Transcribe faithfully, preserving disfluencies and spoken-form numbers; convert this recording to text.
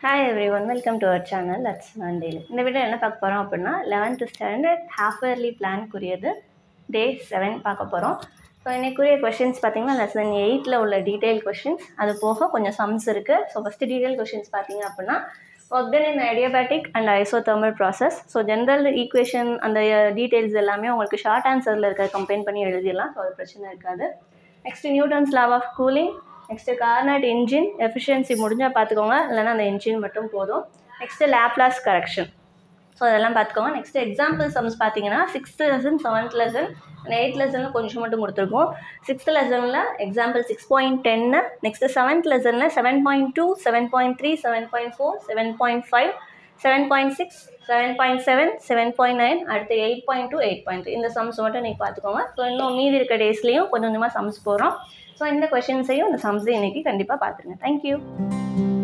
Hi everyone, welcome to our channel. That's Monday. இந்த வீடியோ என்ன பார்க்க போகிறோம் அப்படின்னா லெவன்த் ஸ்டாண்டர்ட் ஹாஃப் இயர்லி பிளான்க்குரியது டே செவன் பார்க்க போகிறோம். ஸோ இன்னைக்குரிய கொஷின்ஸ் பார்த்தீங்கன்னா லெசன் எயிட்டில் உள்ள டீட்டெயில் கொஷின்ஸ், அது போக கொஞ்சம் சம்ஸ் இருக்குது. ஸோ ஃபஸ்ட்டு டீட்டெயில் கொஷின்ஸ் பார்த்தீங்க அப்படின்னா work done in adiabatic and isothermal process. So general equation அந்த டீட்டெயில்ஸ் எல்லாமே உங்களுக்கு ஷார்ட் ஆன்சரில் இருக்க கம்பைன் பண்ணி எழுதிடலாம். ஸோ அது பிரச்சனை இருக்காது. Next Newton's law of cooling, next Carnot engine efficiency முடிஞ்சால் பார்த்துக்கோங்க, இல்லைனா அந்த இன்ஜின் மட்டும் போதும். நெக்ஸ்ட்டு லேப்லாஸ் கரெக்ஷன், ஸோ அதெல்லாம் பார்த்துக்கோங்க. நெக்ஸ்ட்டு எக்ஸாம்பிள் சம்ஸ் பார்த்தீங்கன்னா sixth lesson, seventh lesson, eighth லெசனில் கொஞ்சம் மட்டும் கொடுத்துருக்கோம். சிக்ஸ்த் லெசனில் எக்ஸாம்பிள் சிக்ஸ் பாயிண்ட் டென்னு, நெக்ஸ்ட்டு செவன்த் லெசனில் seven point two, seven point three, seven point four, seven point five, seven point six, seven point seven, seven point nine, அடுத்து eight point two, eight point three, இந்த sums மட்டும் நீங்கள் பார்த்துக்கோங்க. So இன்னும் மீதி இருக்க டேஸ்லேயும் கொஞ்சம் கொஞ்சமாக சம்ஸ் போகிறோம். ஸோ இந்த கொஷின்ஸையும் இந்த சம்ஸையும் இன்றைக்கி கண்டிப்பாக பார்த்துருங்க. தேங்க்யூ.